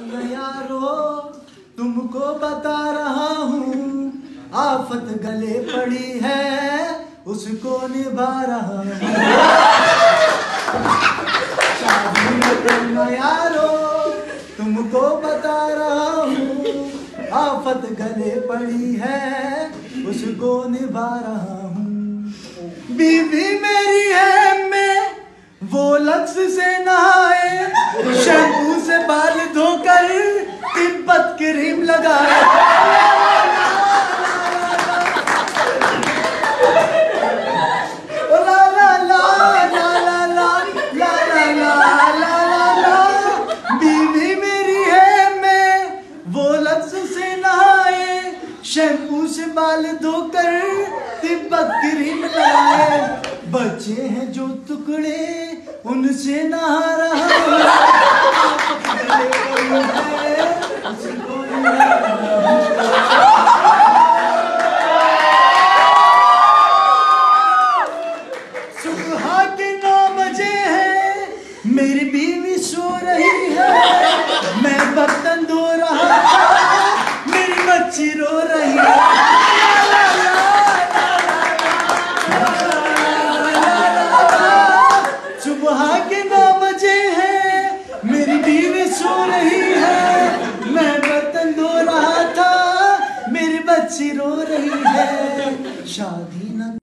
यारो तुमको बता रहा हूँ, आफत गले पड़ी है उसको निभा रहा हूँ। यारो तुमको बता रहा हूँ, आफत गले पड़ी है उसको निभा रहा हूँ। बीवी मेरी है मैं वो लफ्ज से नहाए, शैम्पू से बाल धोकर तिब्बत क्रीम लगाए। बीवी मेरी है मैं वो लफ्ज से नहाए, शैम्पू से बाल धोकर तिब्बत क्रीम लगाए। बच्चे हैं जो टुकड़े उनसे नहा रहा सुबह के 9 बजे है मेरी बीवी सो रही है, मैं बर्तन धो रहा था मेरी बच्ची रो रही है। सुबह के 9 बजे है मेरी बीवी सो रही है, मैं बर्तन धो रहा था मेरी बच्ची रो रही है। शादी